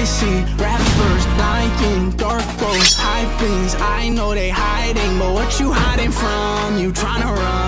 I see rappers lying, dark throats, high things. I know they hiding, but what you hiding from? You tryna run?